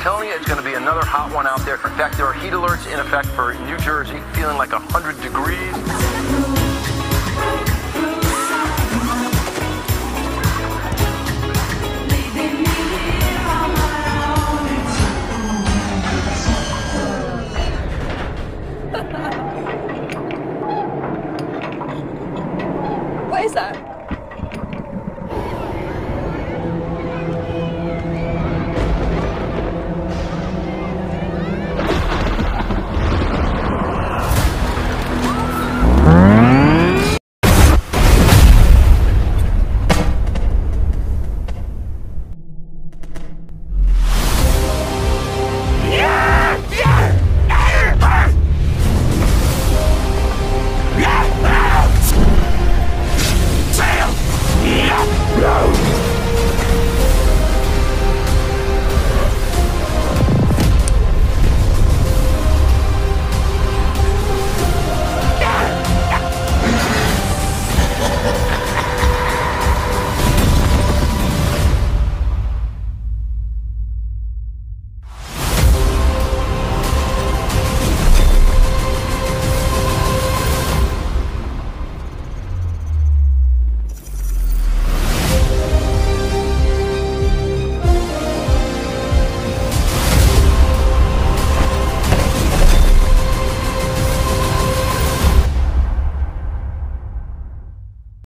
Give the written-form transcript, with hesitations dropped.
telling you, it's going to be another hot one out there. In fact, there are heat alerts in effect for New Jersey, feeling like 100 degrees.